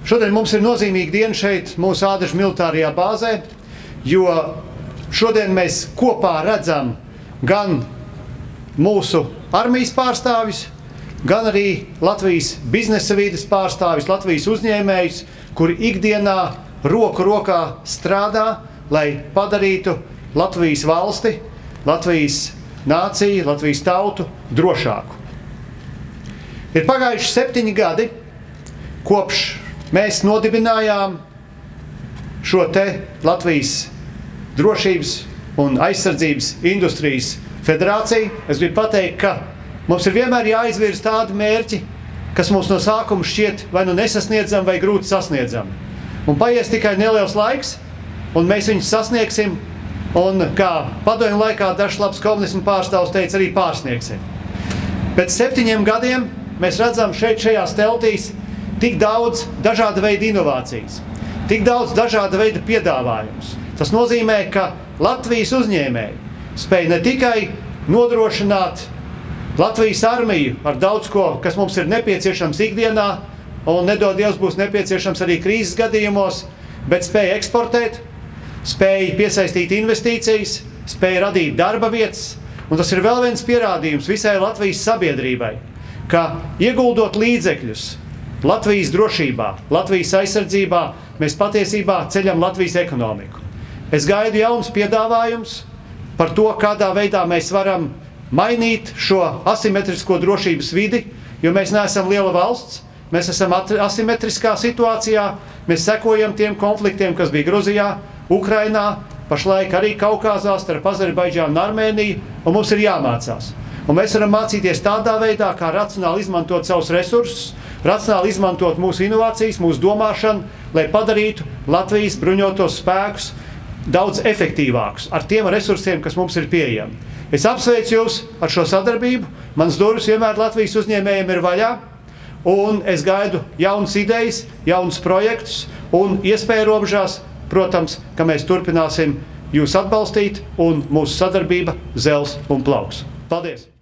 Šodien mums ir nozīmīga diena šeit, mūsu Ādažu militārajā bāzē, jo šodien mēs kopā redzam gan mūsu armijas pārstāvis, gan arī Latvijas biznesa vides pārstāvis, Latvijas uzņēmējus, kuri ikdienā roku rokā strādā, lai padarītu Latvijas valsti, Latvijas nāciju, Latvijas tautu drošāku. Ir pagājuši 7 gadi, kopš mēs nodibinājām šo te Latvijas drošības un aizsardzības industrijas federāciju. Es gribu pateikt, ka mums ir vienmēr jāizvirza tādi mērķi, kas mums no sākuma šķiet vai nu nesasniedzami, vai grūti sasniedzami. Un paies tikai neliels laiks, un mēs viņus sasniegsim, un kā padomju laikā dažs labs komunismu pārstāvs teica, arī pārsniegsim. Pēc 7 gadiem mēs redzam šeit šajās teltīs tik daudz dažāda veida inovācijas, tik daudz dažāda veida piedāvājumus. Tas nozīmē, ka Latvijas uzņēmēji spēj ne tikai nodrošināt Latvijas armiju ar daudz ko, kas mums ir nepieciešams ikdienā, un nedod Dievs būs nepieciešams arī krīzes gadījumos, bet spēj eksportēt, spēj piesaistīt investīcijas, spēj radīt darba vietas, un tas ir vēl viens pierādījums visai Latvijas sabiedrībai, ka ieguldot līdzekļus Latvijas drošībā, Latvijas aizsardzībā, mēs patiesībā ceļam Latvijas ekonomiku. Es gaidu jauns piedāvājums par to, kādā veidā mēs varam mainīt šo asimetrisko drošības vidi, jo mēs neesam liela valsts, mēs esam asimetriskā situācijā, mēs sekojam tiem konfliktiem, kas bija Gruzijā, Ukrainā, pašlaik arī Kaukāzā starp Azerbaidžānu un Armēniju, un mums ir jāmācās. Un mēs varam mācīties tādā veidā, kā racionāli izmantot savus resursus, racionāli izmantot mūsu inovācijas, mūsu domāšanu, lai padarītu Latvijas bruņotos spēkus daudz efektīvākus ar tiem resursiem, kas mums ir pieejami. Es apsveicu jūs ar šo sadarbību, mans durvis vienmēr Latvijas uzņēmējiem ir vaļā, un es gaidu jaunas idejas, jaunas projektus, un iespēju robežās, protams, ka mēs turpināsim jūs atbalstīt, un mūsu sadarbība zels un plauks. Paldies!